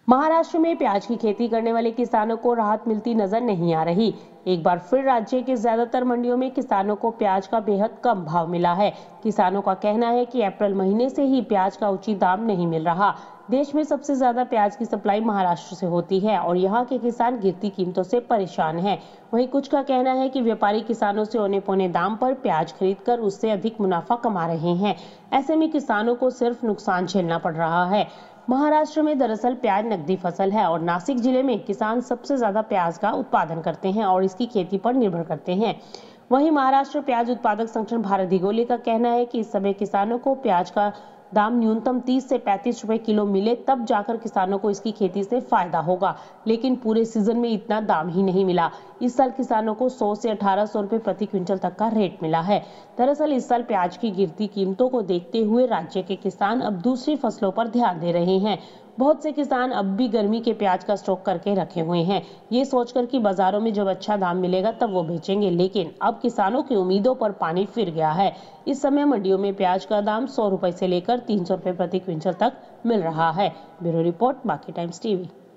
महाराष्ट्र में प्याज की खेती करने वाले किसानों को राहत मिलती नजर नहीं आ रही। एक बार फिर राज्य के ज्यादातर मंडियों में किसानों को प्याज का बेहद कम भाव मिला है। किसानों का कहना है कि अप्रैल महीने से ही प्याज का उचित दाम नहीं मिल रहा। देश में सबसे ज्यादा प्याज की सप्लाई महाराष्ट्र से होती है और यहाँ के किसान गिरती कीमतों से परेशान हैं। वहीं कुछ का कहना है कि व्यापारी किसानों से औने पौने दाम पर प्याज खरीदकर उससे अधिक मुनाफा कमा रहे हैं। ऐसे में किसानों को सिर्फ नुकसान झेलना पड़ रहा है। महाराष्ट्र में दरअसल प्याज नकदी फसल है और नासिक जिले में किसान सबसे ज्यादा प्याज का उत्पादन करते हैं और इसकी खेती पर निर्भर करते हैं। वहीं महाराष्ट्र प्याज उत्पादक संगठन भारत दिगोले का कहना है कि इस समय किसानों को प्याज का दाम न्यूनतम 30 से 35 रुपए किलो मिले तब जाकर किसानों को इसकी खेती से फायदा होगा, लेकिन पूरे सीजन में इतना दाम ही नहीं मिला। इस साल किसानों को 100 से 1800 रुपए प्रति क्विंटल तक का रेट मिला है। दरअसल इस साल प्याज की गिरती कीमतों को देखते हुए राज्य के किसान अब दूसरी फसलों पर ध्यान दे रहे हैं। बहुत से किसान अब भी गर्मी के प्याज का स्टॉक करके रखे हुए हैं, ये सोचकर कि बाजारों में जब अच्छा दाम मिलेगा तब वो बेचेंगे, लेकिन अब किसानों की उम्मीदों पर पानी फिर गया है। इस समय मंडियों में प्याज का दाम 100 रुपए से लेकर 300 रुपए प्रति क्विंटल तक मिल रहा है। ब्यूरो रिपोर्ट, बाकी टाइम्स टीवी।